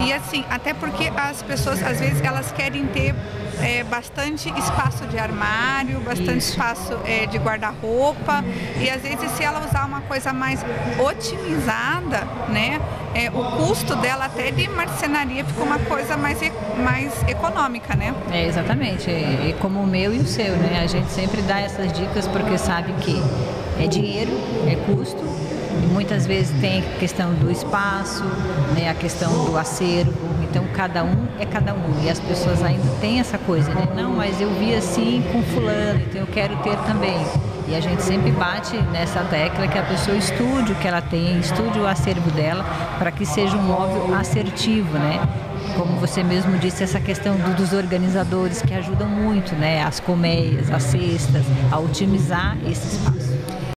E assim, até porque as pessoas, às vezes, elas querem ter bastante espaço de armário, bastante espaço de guarda-roupa, e às vezes se ela usar uma coisa mais otimizada, né, o custo dela até de marcenaria fica uma coisa mais econômica, né? Exatamente, e como o meu e o seu, né? A gente sempre dá essas dicas porque sabe que é dinheiro, é custo, e muitas vezes tem a questão do espaço, né? A questão do acervo, então cada um é cada um, e as pessoas ainda têm essa coisa, né? Não, mas eu vi assim com fulano, então eu quero ter também. E a gente sempre bate nessa tecla que a pessoa estude o que ela tem, estude o acervo dela, para que seja um móvel assertivo, né? Como você mesmo disse, essa questão dos organizadores que ajudam muito, né? As colmeias, as cestas, a otimizar esse espaço.